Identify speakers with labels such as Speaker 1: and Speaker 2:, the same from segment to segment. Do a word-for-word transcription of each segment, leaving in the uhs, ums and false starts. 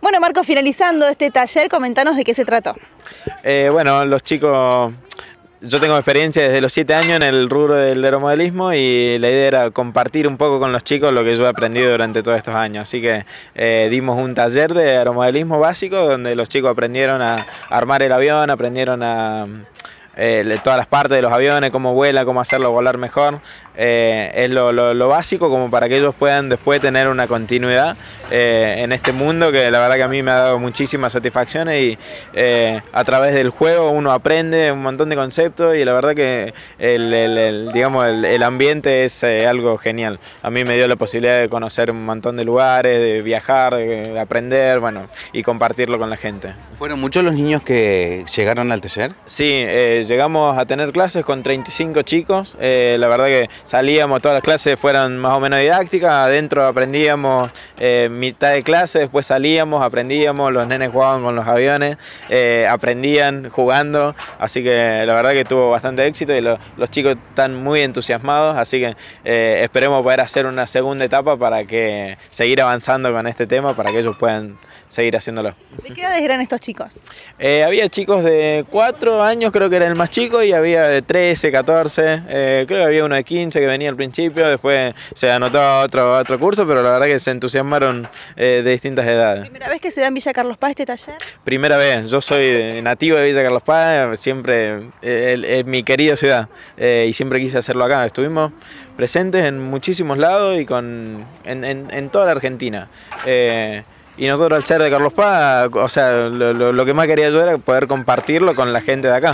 Speaker 1: Bueno, Marco, finalizando este taller, comentanos de qué se trató.
Speaker 2: Eh, bueno, los chicos, yo tengo experiencia desde los siete años en el rubro del aeromodelismo y la idea era compartir un poco con los chicos lo que yo he aprendido durante todos estos años. Así que eh, dimos un taller de aeromodelismo básico donde los chicos aprendieron a armar el avión, aprendieron a eh, todas las partes de los aviones, cómo vuela, cómo hacerlo volar mejor. Eh, es lo, lo, lo básico como para que ellos puedan después tener una continuidad eh, en este mundo que la verdad que a mí me ha dado muchísimas satisfacciones y eh, a través del juego uno aprende un montón de conceptos y la verdad que el, el, el, digamos, el, el ambiente es eh, algo genial. A mí me dio la posibilidad de conocer un montón de lugares, de viajar, de aprender, bueno, y compartirlo con la gente.
Speaker 3: ¿Fueron muchos los niños que llegaron al taller?
Speaker 2: Sí, eh, llegamos a tener clases con treinta y cinco chicos, eh, la verdad que salíamos, todas las clases fueron más o menos didácticas, adentro aprendíamos eh, mitad de clase, después salíamos, aprendíamos, los nenes jugaban con los aviones, eh, aprendían jugando, así que la verdad que tuvo bastante éxito y lo, los chicos están muy entusiasmados, así que eh, esperemos poder hacer una segunda etapa para que seguir avanzando con este tema, para que ellos puedan seguir haciéndolo.
Speaker 1: ¿De qué edades eran estos chicos?
Speaker 2: Eh, había chicos de cuatro años, creo que era el más chico, y había de trece, catorce, eh, creo que había uno de quince que venía al principio, después se anotó a otro, a otro curso, pero la verdad que se entusiasmaron eh, de distintas edades.
Speaker 1: ¿Primera vez que se da en Villa Carlos Paz este taller?
Speaker 2: Primera vez, yo soy nativo de Villa Carlos Paz, siempre es eh, mi querida ciudad, eh, y siempre quise hacerlo acá. Estuvimos presentes en muchísimos lados y con, en, en, en toda la Argentina. Eh, Y nosotros al ser de Carlos Paz, o sea, lo, lo, lo que más quería yo era poder compartirlo con la gente de acá.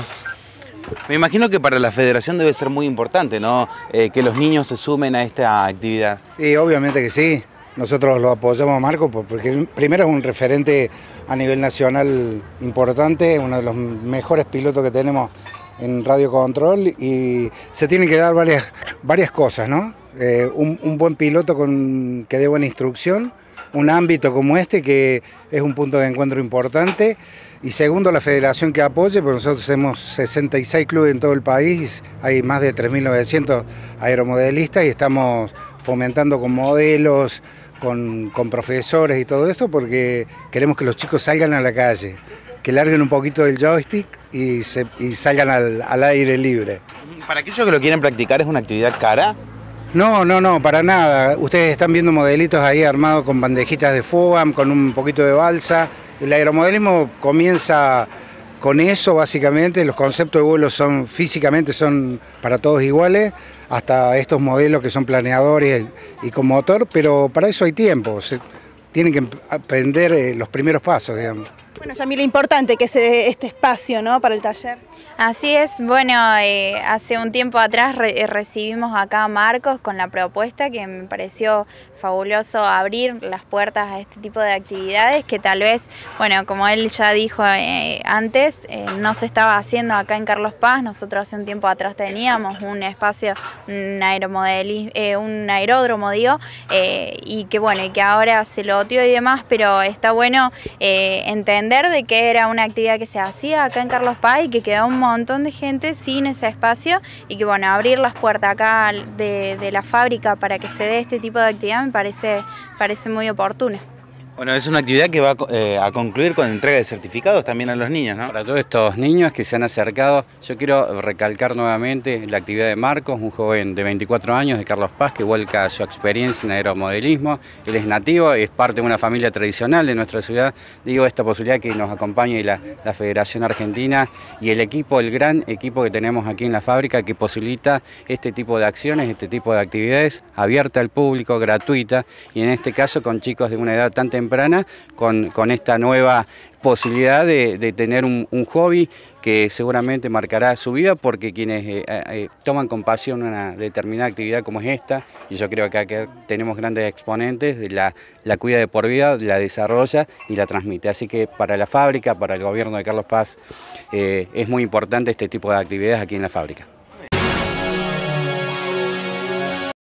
Speaker 3: Me imagino que para la federación debe ser muy importante, ¿no? Eh, que los niños se sumen a esta actividad.
Speaker 4: Sí, obviamente que sí. Nosotros lo apoyamos a Marco porque primero es un referente a nivel nacional importante, uno de los mejores pilotos que tenemos en radio control y se tienen que dar varias, varias cosas, ¿no? Eh, un, un buen piloto con, que dé buena instrucción, un ámbito como este que es un punto de encuentro importante y segundo la federación que apoye, porque nosotros tenemos sesenta y seis clubes en todo el país, hay más de tres mil novecientos aeromodelistas y estamos fomentando con modelos, con, con profesores y todo esto porque queremos que los chicos salgan a la calle, que larguen un poquito del joystick y, se, y salgan al, al aire libre.
Speaker 3: Para aquellos que lo quieren practicar, ¿es una actividad cara?
Speaker 4: No, no, no, para nada. Ustedes están viendo modelitos ahí armados con bandejitas de FOAM, con un poquito de balsa. El aeromodelismo comienza con eso básicamente, los conceptos de vuelo son físicamente son para todos iguales, hasta estos modelos que son planeadores y con motor, pero para eso hay tiempo, se tienen que aprender los primeros pasos, digamos.
Speaker 1: Bueno, Yamila, importante que se dé este espacio, ¿no?, para el taller.
Speaker 5: Así es, bueno, eh, hace un tiempo atrás re recibimos acá a Marcos con la propuesta que me pareció fabuloso abrir las puertas a este tipo de actividades que tal vez, bueno, como él ya dijo eh, antes, eh, no se estaba haciendo acá en Carlos Paz. Nosotros hace un tiempo atrás teníamos un espacio, un, eh, un aeródromo, digo, eh, y que bueno, y que ahora se loteó y demás, pero está bueno eh, entender de que era una actividad que se hacía acá en Carlos Paz y que quedó un montón de gente sin ese espacio y que bueno, abrir las puertas acá de, de la fábrica para que se dé este tipo de actividad me parece, parece muy oportuno.
Speaker 3: Bueno, es una actividad que va eh, a concluir con entrega de certificados también a los niños, ¿no?
Speaker 6: Para todos estos niños que se han acercado, yo quiero recalcar nuevamente la actividad de Marcos, un joven de veinticuatro años de Carlos Paz que vuelca su experiencia en aeromodelismo. Él es nativo, es parte de una familia tradicional de nuestra ciudad. Digo, esta posibilidad que nos acompañe la, la Federación Argentina y el equipo, el gran equipo que tenemos aquí en la fábrica que posibilita este tipo de acciones, este tipo de actividades abierta al público, gratuita y en este caso con chicos de una edad tan temprana Con, con esta nueva posibilidad de, de tener un, un hobby que seguramente marcará su vida porque quienes eh, eh, toman con pasión una determinada actividad como es esta, y yo creo que acá tenemos grandes exponentes, de la, la cuida de por vida, la desarrolla y la transmite. Así que para la fábrica, para el gobierno de Carlos Paz, eh, es muy importante este tipo de actividades aquí en la fábrica.